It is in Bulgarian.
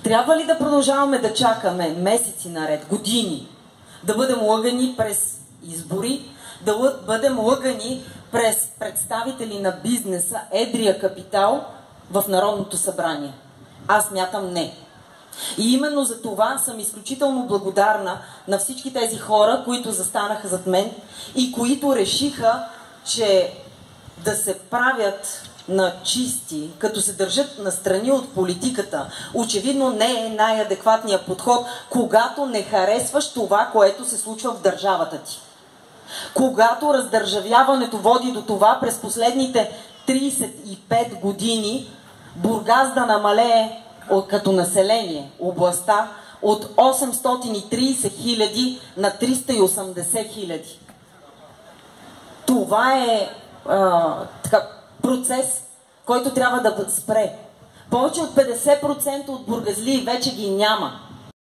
Трябва ли да продължаваме да чакаме месеци наред, години, да бъдем лъгани през избори, да бъдем лъгани през представители на бизнеса, едрия капитал в Народното събрание? Аз смятам не. И именно за това съм изключително благодарна на всички тези хора, които застанаха зад мен и които решиха, че да се правят на чисти, като се държат настрани от политиката, очевидно не е най-адекватният подход, когато не харесваш това, което се случва в държавата ти. Когато раздържавяването води до това през последните 35 години Бургас да намалее като население, областта, от 830 хиляди на 380 хиляди. Това е процес, който трябва да спре. Повече от 50% от бургазлии вече ги няма.